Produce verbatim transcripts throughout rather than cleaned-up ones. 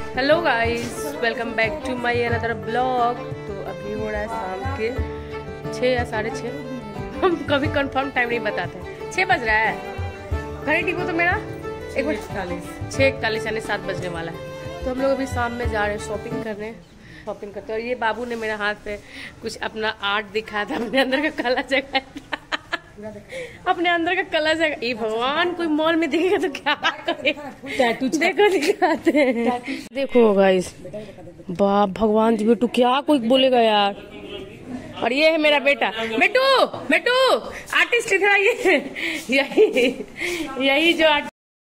Hello guys, welcome back to my another blog. तो अभी हो रहा है शाम के छः या साढ़े छः, हम कभी कंफर्म टाइम नहीं बताते। छः बज रहा है, घड़ी टिको तो मेरा एक मिनट इकतालीस छः इकतालीस यानी सात बजने वाला है। तो हम लोग अभी शाम में जा रहे हैं शॉपिंग करने, शॉपिंग करते। और ये बाबू ने मेरे हाथ पे कुछ अपना आर्ट दिखाया था, अपने अंदर का कला जगाया था, अपने अंदर का कला जगह। ये भगवान कोई मॉल में दिखेगा तो क्या करेगा? देखो दिखाते हैं, देखो गाइस, बाप भगवान जी, बेटू क्या कोई बोलेगा यार। और ये है मेरा बेटा, बेटू बेटू आर्टिस्ट इधर आइए। यही यही जो आर्टिस्ट,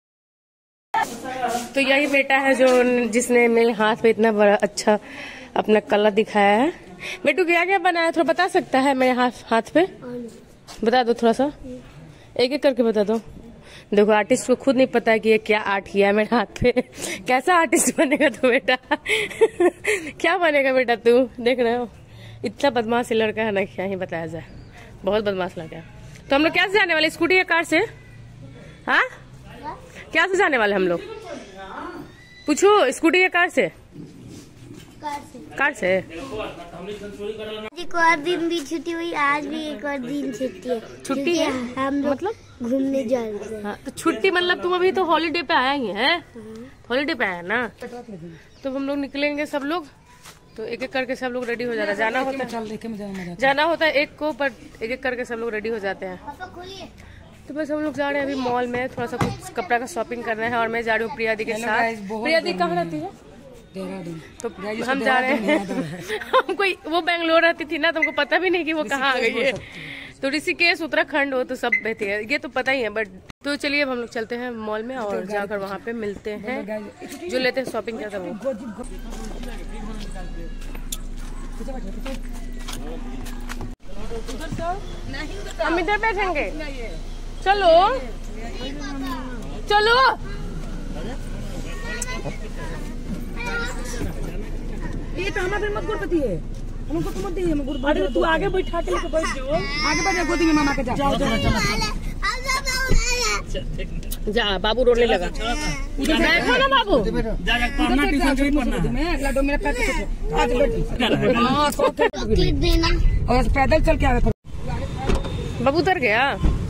तो यही बेटा है जो जिसने मेरे हाथ पे इतना बड़ा अच्छा अपना कला दिखाया है। बेटू क्या क्या बनाया थोड़ा बता सकता है मेरे हाथ हाथ पे? बता दो थोड़ा सा, एक एक करके बता दो। देखो आर्टिस्ट को खुद नहीं पता है कि ये क्या आर्ट किया है मेरे हाथ पे। कैसा आर्टिस्ट बनेगा तू बेटा? क्या बनेगा बेटा तू? देख रहे हो इतना बदमाश लड़का है ना, क्या ही बताया जाए, बहुत बदमाश लड़का है। तो हम लोग क्या से जाने वाले, स्कूटी या कार से? हाँ क्या से जाने वाले हम लोग? पूछो, स्कूटी या कार से? कार से। एक और दिन भी छुट्टी हुई, आज भी एक और दिन छुट्टी है। छुट्टी है हम लोग मतलब घूमने जा रहे हैं। हाँ, तो छुट्टी मतलब तुम अभी तो हॉलीडे पे आया ही है, हॉलीडे पे आया ना। तो हम लोग निकलेंगे सब लोग, तो एक एक करके सब लोग रेडी हो जाता है। जाना होता है जाना होता है एक को, पर एक एक करके सब लोग रेडी हो जाते हैं। तो बस हम लोग जा रहे हैं अभी मॉल में, थोड़ा सा कुछ कपड़ा का शॉपिंग करना है। और मैं जा रही हूँ प्रिया दी के साथ। प्रिया दी कहाँ रहती है? तो हम जा रहे हैं। हम कोई वो बेंगलोर रहती थी ना, तुमको पता भी नहीं कि वो कहाँ आ गई है। तो ऋषिकेश उत्तराखंड हो तो सब रहती है, ये तो पता ही है। बट तो चलिए अब हम लोग चलते हैं मॉल में और जाकर वहाँ पे मिलते हैं, जो लेते हैं शॉपिंग करते हैं वो। हम इधर बैठेंगे, चलो चलो। ये तो हमारे मत गुड़पति है, हमको तो मत दी, हम गुड़। अरे तू आगे बैठा के लेके बैठ जाओ, आगे बैठ जा, गोदी में मामा के जा। जाओ जाओ जा, बाबू रोने लगा। बैठो ना बाबू, जा जा पढ़ना, ट्यूशन भी पढ़ना है। अगला दो मेरा पैर पे आज बैठ। हां चॉकलेट देना, और पैदल चल के आवे। बाबू उतर गया।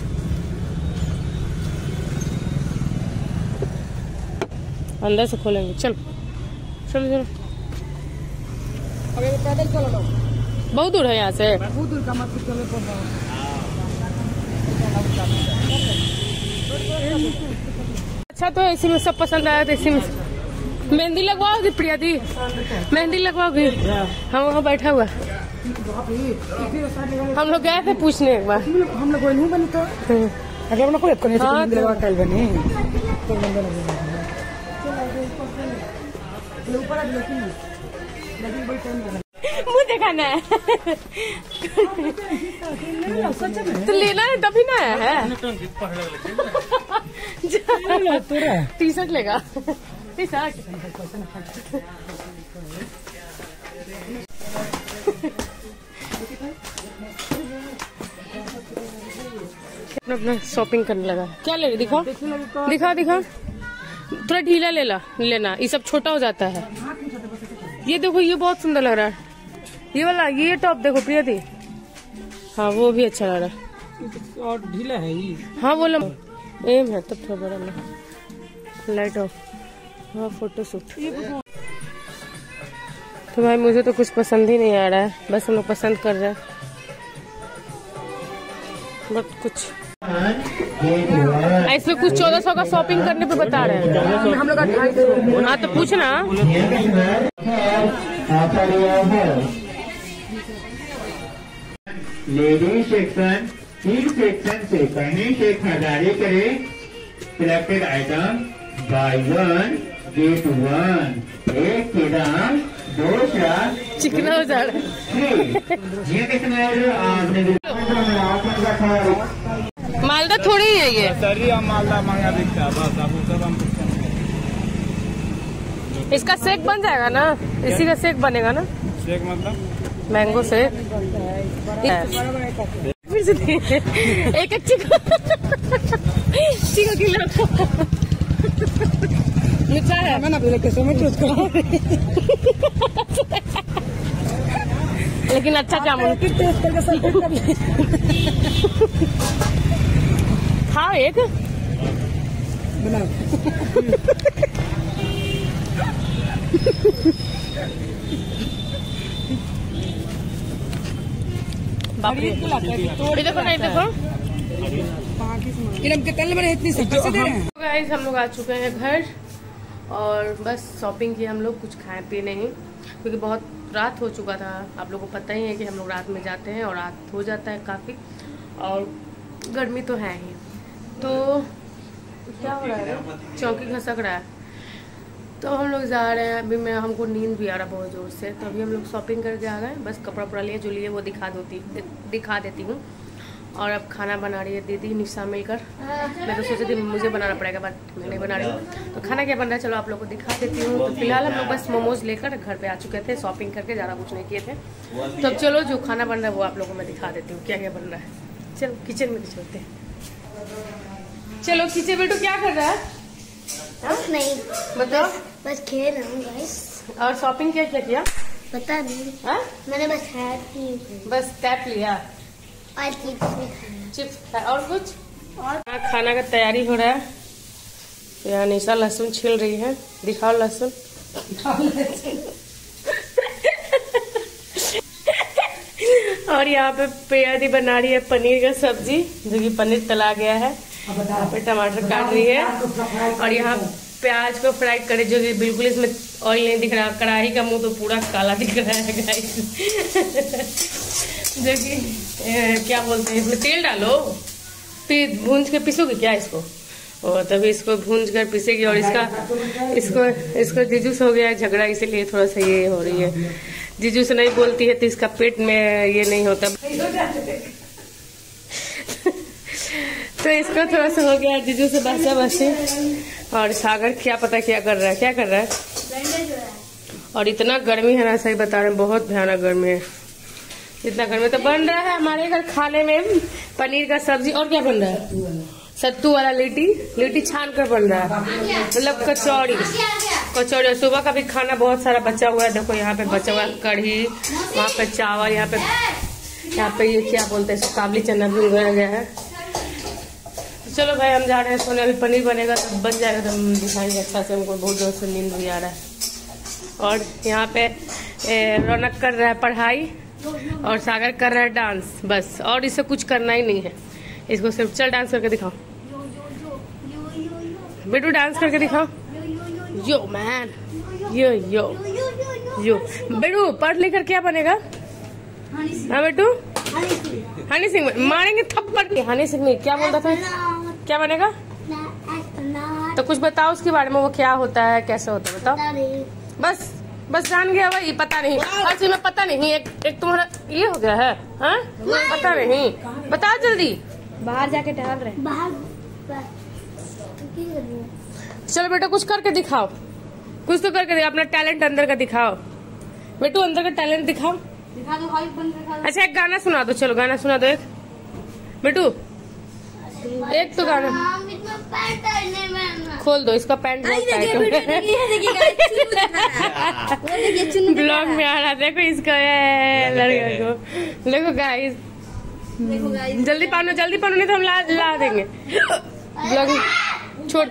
अंदर से खोलेंगे, चल चलो चलो। अबे पैदल चलो लो, बहुत दूर है यहाँ से, बहुत दूर का मत चलो। अच्छा तो इसी में सब पसंद आया, तो इसी में मेहंदी लगवाओगी प्रिया दी? मेहंदी लगवाओगी? हम वहाँ बैठा हुआ, हम लोग गए थे पूछने एक बार। हम लोग नहीं बनी तो अगर हम लोग को करने से मेहंदी लगवा कल बनी तो बंदे लगे ऊपर आज लेकिन लेकिन कोई टाइम नहीं। मुझे दिखाना है तो लेना है तभी ना आया है। टी शर्ट लेगा, टी शर्ट। अपना अपना शॉपिंग करने लगा। क्या ले रही? दिखा दिखा दिखा, थोड़ा ढीला ले ला लेना, ये सब छोटा हो जाता है। ये देखो ये बहुत सुंदर लग रहा है, ये वाला, ये टॉप देखो प्रिया दी। हाँ वो भी अच्छा लग रहा है, और ढीला है ये। हाँ बोलो एम है तब थोड़ा बड़ा ना लाइट ऑफ। हाँ फोटो शूट। तो भाई मुझे तो कुछ पसंद ही नहीं आ रहा है, बस हम लोग पसंद कर रहे हैं बट कुछ ऐसे कुछ चौदह सौ का शॉपिंग करने पे बता रहे हैं हम लोग। हाँ तो पूछना। लेडीज सेक्शन तीन सेक्शन से कहीं से खरीदारी करे, selected item buy one get one, एक के दाम दूसरा चिकना हो जा रहा है। ये कितना मालदा थोड़ी ही है ये, मालदा महंगा बिकता है। बस अब सब हम इसका शेक बन जाएगा ना, इसी का शेक बनेगा ना। शेक मतलब मैंगो शेक। फिर से एक एक चिको चिको किलो मीठा है मैं ना बोले कैसे मैं चूज करूँ। लेकिन अच्छा जामुन टेस्ट करके सब टेस्ट कर ले। हाँ एक बनाओ। बाप रे, ये देखो नहीं देखो इनम के तेल में इतनी सब पैसे दे रहे हैं। गाइस हम लोग आ चुके हैं घर और बस शॉपिंग की, हम लोग कुछ खाए पिए नहीं क्योंकि बहुत रात हो चुका था। आप लोगों को पता ही है कि हम लोग रात में जाते हैं और रात हो जाता है काफ़ी, और गर्मी तो है ही। तो क्या हो रहा है, चौकी खसक रहा है, तो हम लोग जा रहे हैं। अभी मैं हमको नींद भी आ रहा बहुत ज़ोर से, तो अभी हम लोग शॉपिंग करके आ गए। बस कपड़ा उपड़ा लिए जो लिए वो दिखा देती दिखा देती हूँ। और अब खाना बना रही है दीदी निशा मिलकर। मैं तो सोची थी मुझे बनाना पड़ेगा, बट मैं नहीं बना रही हूँ। तो खाना क्या बन रहा है चलो आप लोग को दिखा देती हूँ। तो फिलहाल हम लोग बस मोमोज लेकर घर पे आ चुके थे, शॉपिंग करके, ज़्यादा कुछ नहीं किए थे। तो अब चलो जो खाना बन रहा है वो आप लोगों को मैं दिखा देती हूँ क्या क्या बन रहा है। चलो किचन में चलते हैं। चलो किचन बेटू क्या कर रहा है? कुछ नहीं, बताओ। बस खेल रहा हूँ गाइस। और शॉपिंग क्या क्या किया? पता नहीं, हा? मैंने बस हैट की बस टैप लिया और चिप्स भी खाया। चिप्स खाया और कुछ। और हाँ, खाना का तैयारी हो रहा है। तो यहाँ निशा लहसुन छील रही है, दिखाओ लहसुन। और यहाँ पे प्रिया दी बना रही है पनीर का सब्जी, जो कि पनीर तला गया है। यहाँ पे टमाटर काट रही है और यहाँ प्याज को फ्राई करे, जो कि बिल्कुल इसमें ऑयल नहीं दिख रहा। कढ़ाई का मुंह तो पूरा काला दिख रहा है गाइस। जो कि क्या बोलते हैं, इसमें तेल डालो, फिर भूंज के पीसोगे क्या इसको? और तभी इसको भूंज कर पीसेगी। और इसका इसको इसको जीजू से हो गया है झगड़ा, इसीलिए थोड़ा सा ये हो रही है। जीजू से नहीं बोलती है तो इसका पेट में ये नहीं होता, तो इसको थोड़ा सा हो गया जीजू से बसा बसी। और सागर क्या पता क्या कर रहा है, क्या कर रहा है। और इतना गर्मी है ना, सही बता रहे हैं, बहुत भयानक गर्मी है। इतना गर्मी तो बन रहा है हमारे घर खाने में पनीर का सब्जी। और क्या बन रहा है? सत्तू वाला लिट्टी, लिट्टी छान कर बन रहा है, मतलब कचौड़ी कचौड़ी। सुबह का भी खाना बहुत सारा बचा हुआ है। देखो यहाँ पे बचा हुआ है कढ़ी, वहाँ पे चावल, यहाँ पे यहाँ पे ये क्या बोलते हैं, काबली चना भी उगाया गया है। चलो भाई हम जा रहे हैं सोने। अभी पनीर बनेगा तो बन जाएगा तो हम दिखाएंगे अच्छा से। हमको बहुत जोर से नींद भी आ रहा है। और यहाँ पे रौनक कर रहा है पढ़ाई और सागर कर रहा है डांस, बस। और इसे कुछ करना ही नहीं है, इसको सिर्फ चल डांस करके दिखाओ। बेटू डांस करके दिखाओ। Yo man, yo yo yo. बेटू पढ़ लिख कर क्या बनेगा? हाँ बेटू, हनी सिंह मारेंगे थप्पड़। हनी सिंह में क्या बोलता था, क्या बनेगा? तो कुछ बताओ उसके बारे में, वो क्या होता है, कैसे होता है, बताओ। बस बस जान गया वही, पता नहीं हर चीज में पता नहीं। एक एक तुम्हारा ये हो गया है, हाँ? पता नहीं, बताओ जल्दी। बाहर जाके टहल रहे, बाहर। चलो बेटा कुछ करके दिखाओ, कुछ तो करके दिखाओ, अपना टैलेंट अंदर का दिखाओ। बेटू अंदर का टैलेंट दिखाओ, दिखा दो भाई, बंद दिखा दो। अच्छा एक गाना सुना दो, चलो गाना सुना दो एक। बेटू एक तो गाना खोल दो, इसका पैंट बहुत टाइट है। ब्लॉग में आ रहा, देखो इसका लड़का को, देखो गाइस, जल्दी पानो जल्दी पानो, नहीं तो हम ला, ला देंगे ब्लॉग में। छोड़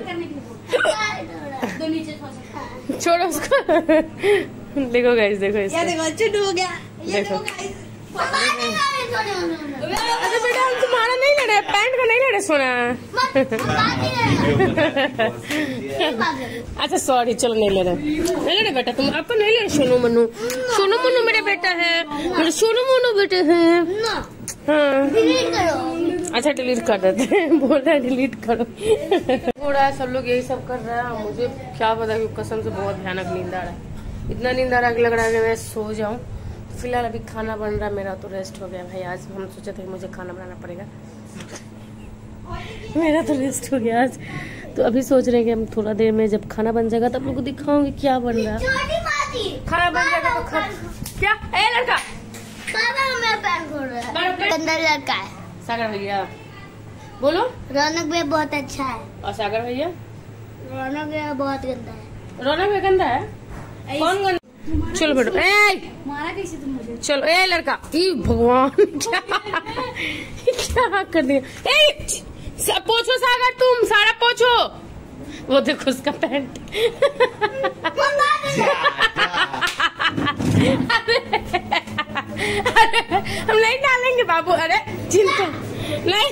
छोड़ो उसको। देखो गाइस, देखो इसका, देखो हो गया, देखो। अरे बेटा हम तुम्हारा नहीं ले रहे, पैंट का नहीं ले रहे सोना। अच्छा सॉरी, चलो नहीं ले रहे, नहीं ले रहे बेटा, तुम आपको नहीं ले रहे। सोनू मनु, सोनू मनु मेरे बेटा है, मेरे सोनू मनु बेटे हैं। हाँ अच्छा डिलीट कर देते हैं, बोल रहा है डिलीट करो। हो रहा है सब लोग यही सब कर रहा है, मुझे क्या पता कि कसम से बहुत भयानक नींद आ रहा है। इतना नींद आ रहा है कि लग रहा है कि मैं सो जाऊं। फिलहाल अभी खाना बन रहा है मेरा, तो रेस्ट हो गया भाई। आज हम सोचे थे मुझे खाना बनाना पड़ेगा, मेरा तो रेस्ट हो गया आज। तो अभी सोच रहे हैं कि हम थोड़ा देर में जब खाना बन जाएगा तब लोग को दिखाऊंगी क्या बन रहा है। खाना बन जाएगा तो खा क्या। ए लड़का अंदर लड़का है। सागर भैया बोलो। रौनक भैया बहुत अच्छा है और सागर भैया रौनक भैया बहुत गंदा है। रोना भी गंदा है। कौन गंदा? चलो बेटो, ए मारा कैसे तुम मुझे? चलो ए लड़का, ई भगवान क्या क्या कर दिया। ए सब पोछो सागर, तुम सारा पोछो। वो देखो उसका पैंट। अरे, अरे हम नहीं डालेंगे बाबू। अरे चिंता नहीं।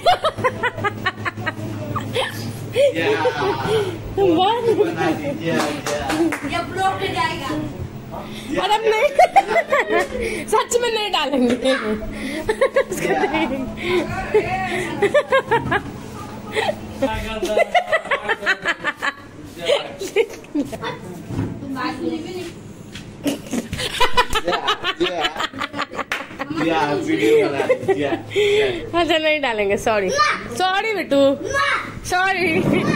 ये ब्लॉक पे जाएगा। अरे नहीं, सच में नहीं डालेंगे। अच्छा नहीं डालेंगे, सॉरी सॉरी बेटू, सॉरी।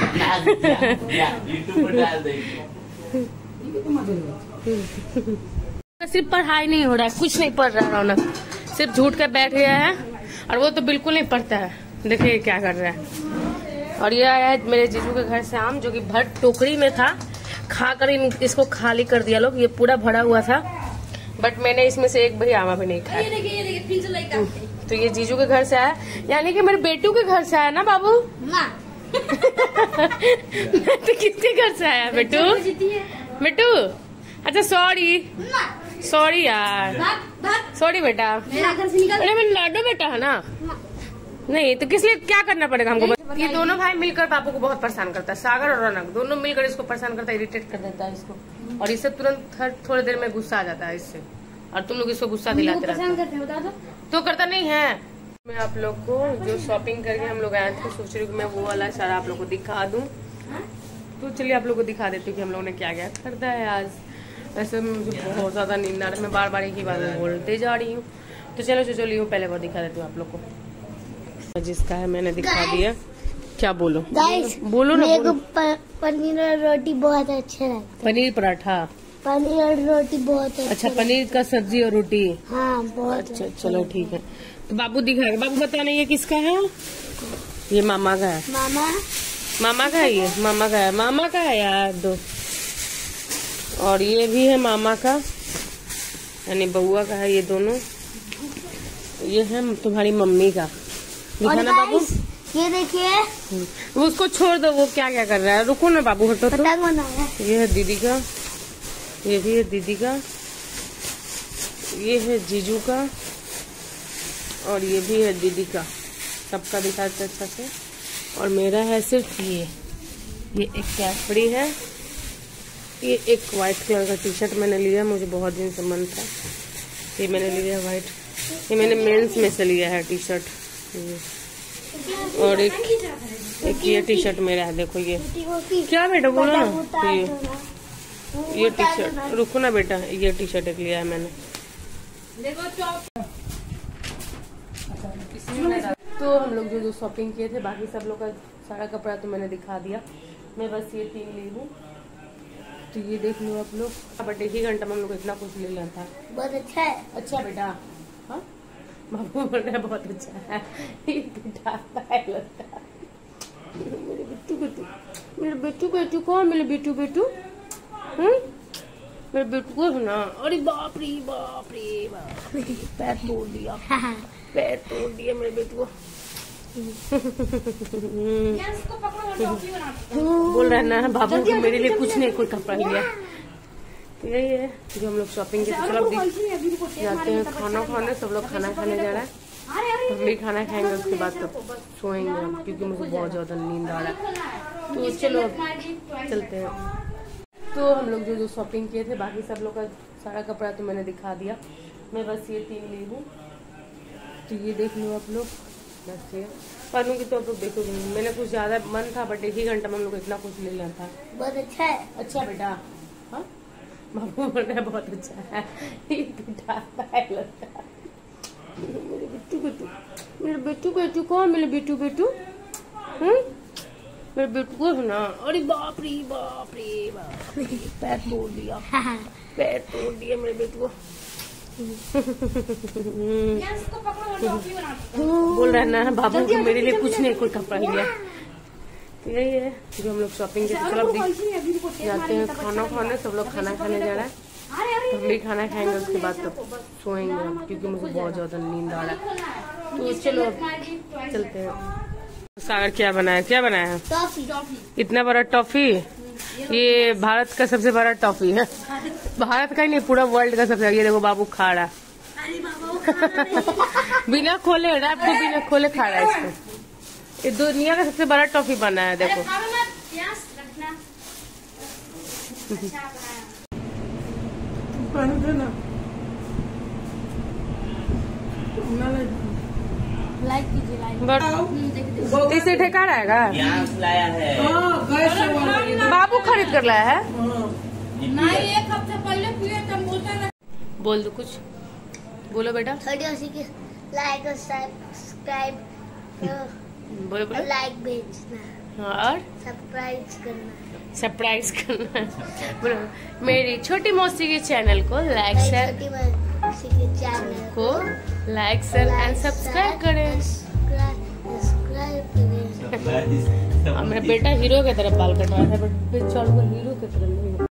सिर्फ पढ़ाई नहीं हो रहा है, कुछ नहीं पढ़ रहा रौनक, सिर्फ झूठ कर बैठ गया है। और वो तो बिल्कुल नहीं पढ़ता है, देखिए क्या कर रहा है। और ये आया है मेरे जीजू के घर से आम, जो कि भर टोकरी में था, खाकर इसको खाली कर दिया लोग। ये पूरा भरा हुआ था, बट मैंने इसमें से एक भी आमा भी नहीं खाया। ये देखिए, ये देखिए, फिर से लाइक तो ये जीजू के घर से आया, यानी कि मेरे बेटू के घर से आया ना बाबू। माँ तो किसके घर से आया बेटू? बेटू अच्छा सॉरी सॉरी यार, भाग भाग सॉरी बेटा। मेरा घर से निकल। अरे मेरा लाडो बेटा है ना। नहीं तो किस लिए क्या करना पड़ेगा हमको? ये दोनों भाई मिलकर पापा को बहुत परेशान करता है। सागर और रौनक दोनों मिलकर इसको परेशान करता है, इरिटेट कर देता है इसको। और इससे तुरंत हर थोड़ी देर में गुस्सा आ जाता है इससे, और तुम लोग इसको गुस्सा दिलाते रहते परेशान हो। करते हैं, बता दो। तो करता नहीं है। मैं आप लोग को जो शॉपिंग करके हम लोग आए थे, सोच रही हूँ मैं वो वाला सारा आप लोग को दिखा दूं। तो चलिए आप लोग को दिखा देती हूँ कि हम लोगों ने क्या क्या खरीदा है आज। वैसे मुझे बहुत ज्यादा नींद आ रही है, मैं बार बार एक ही बात बोलते जा रही हूँ। तो चलो जो चलिए पहले वो दिखा देती हूँ आप लोग को। जिसका है मैंने दिखा दिया। क्या बोलो गाइस बोलो ना मेरे को बोलो। प- पनीर और रोटी बहुत अच्छा लगता है। पनीर पराठा, पनीर और रोटी बहुत अच्छा अच्छा लगता पनीर का सब्जी और रोटी। है। हाँ बहुत अच्छा चलो ठीक है। तो बाबू दिखाएगा, बाबू बताना ये किसका है? ये मामा का है। मामा मामा का है, ये मामा का है, मामा का है यार दो। और ये भी है मामा का, यानी बउआ का है। ये दोनों ये है तुम्हारी मम्मी का। और दिखाना बाबू। गाइस ये देखिए वो उसको छोड़ दो, वो क्या क्या कर रहा है। रुको ना बाबू, हटो तो। पतंग बनाया है। ये है दीदी का, ये भी है दीदी का, ये है जीजू का, और ये भी है दीदी का। सबका दिखाते अच्छा से। और मेरा है सिर्फ ये ये एक कैफरी है। ये एक वाइट कलर का टी शर्ट मैंने लिया, मुझे बहुत दिन से मन था। ये मैंने लिया व्हाइट, ये मैंने मेंस में से लिया है टी शर्ट। और एक एक ये टी शर्ट मेरा है, देखो ये क्या बेटा बोलो ना। ये ये टी शर्ट, रुको ना बेटा, ये टी शर्ट एक लिया है मैंने। तो हम लोग जो जो शॉपिंग किए थे, बाकी सब लोग का सारा कपड़ा तो मैंने दिखा दिया। मैं बस ये तीन ली हूँ, तो ये देख लो आप लोग। बट एक ही घंटा में हम लोग इतना कुछ ले लिया था। बहुत अच्छा है। अच्छा बेटा, हाँ बाबू बोल रहे हैं बहुत अच्छा है। ये बेटा है लगता है। मेरे बिट्टू बेटू, मेरे बिट्टू बेटू कौन? मेरे बिट्टू बेटू, हम्म मेरे बिट्टू को है ना। अरे बाप रे बाप रे बाप, पैर तोड़ दिया, पैर तोड़ दिया मेरे बेटू को। बोल रहा है ना बाबू को मेरे लिए कुछ नहीं, कोई कपड़ा लिया। तो यही है जो हम लोग शॉपिंग के। चलो अब जाते हैं खाना खाने, सब लोग खाना खाने जा रहा है। तो हम भी खाना खाएंगे, उसके बाद तो सोएंगे हम, क्योंकि मुझे बहुत ज्यादा नींद आ रहा है। तो चलो चलते हैं। तो हम लोग जो जो शॉपिंग किए थे, बाकी सब लोग का सारा कपड़ा तो मैंने दिखा दिया। मैं बस ये तीन ली हूँ, तो ये देख लो आप लोग। बस ये पहनूंगी तो आप लोग देखोगे। मैंने कुछ ज्यादा मन था, बट एक ही घंटा में हम लोग इतना कुछ ले लिया था। बहुत अच्छा है। अच्छा बेटा, हाँ बाबू बोल रहे हैं बहुत अच्छा है। ये बेटा है लगता है। मेरे बिट्टू बेटू, मेरे बिट्टू बेटू कौन? मेरे बिट्टू बेटू, हम्म मेरे बिट्टू को है ना। अरे बाप रे बाप रे बाप, पैर तोड़ दिया, पैर तोड़ दिया मेरे बेटू को। बोल रहा है ना बाबू को मेरे लिए कुछ नहीं, कोई कपड़ा लिया। तो यही है जो हम लोग शॉपिंग के चलो जाते हैं खाना खाने। सब लोग खाना खाने जा रहा है, तो हम भी खाना खाएंगे, उसके बाद तो सोएंगे हम, क्योंकि मुझे बहुत ज्यादा नींद आ रहा है। तो चलो चलते हैं। सागर क्या बनाया, क्या बनाया है? टॉफी। इतना बड़ा टॉफी, ये भारत का सबसे बड़ा टॉफी है। भारत का ही नहीं, पूरा वर्ल्ड का सबसे। ये देखो बाबू खा रहा बिना खोले, रैप को बिना खोले खा रहा है इसको। ये दुनिया का सबसे बड़ा टॉफी बना है, देखो। लाइक कीजिए, लाइक। इसे ठेका रहेगा, लाया है बाबू खरीद कर लाया है। नहीं, एक हफ्ते पहले पिए तब बोलता ना। बोल दो कुछ, बोलो बेटा। थोड़ी सी की लाइक और सब्सक्राइब, बोलो बोलो। लाइक भेजना और सरप्राइज करना, सरप्राइज करना। बोलो मेरी छोटी मौसी के चैनल को लाइक शेयर छोटी मौसी के चैनल को लाइक शेयर एंड सब्सक्राइब करें। सब्सक्राइब करें। मेरा बेटा हीरो की तरह बाल कटवाया था, बट फिर चल वो हीरो की तरह नहीं।